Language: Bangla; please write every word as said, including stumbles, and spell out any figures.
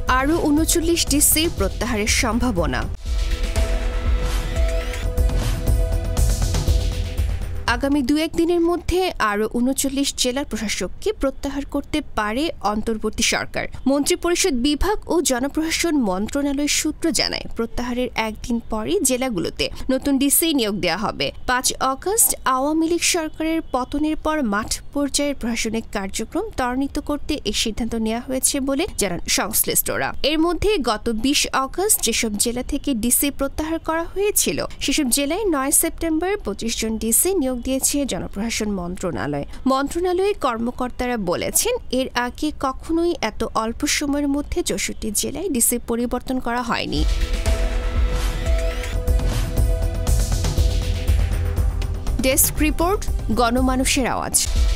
আরও উনচল্লিশ ডিসি প্রত্যাহারের সম্ভাবনা। আগামী দু এক দিনের মধ্যে আরও উনচল্লিশ জেলার প্রশাসককে প্রত্যাহার করতে পারে অন্তর্বর্তী সরকার। মন্ত্রিপরিষদ বিভাগ ও জনপ্রশাসন মন্ত্রণালয় সূত্র জানায়, প্রত্যাহারের একদিন পরই জেলাগুলোতে নতুন ডিসি নিয়োগ দেওয়া হবে। পাঁচ আগস্ট আওয়ামী লীগ সরকারের পতনের পর মাঠ পর্যায়ের প্রশাসনিক কার্যক্রম ত্বরান্বিত করতে এই সিদ্ধান্ত নেওয়া হয়েছে বলে জানান সংশ্লিষ্টরা। এর মধ্যে গত বিশ আগস্ট যেসব জেলা থেকে ডিসি প্রত্যাহার করা হয়েছিল, সেসব জেলায় নয় সেপ্টেম্বর পঁচিশ জন ডিসি নিয়োগ দিয়েছে জনপ্রশাসন মন্ত্রণালয়। মন্ত্রণালয়ের কর্মকর্তারা বলেছেন, এর আগে কখনোই এত অল্প সময়ের মধ্যে চৌষট্টি জেলায় ডিসি পরিবর্তন করা হয়নি। ডেস্ক রিপোর্ট, গণমানুষের আওয়াজ।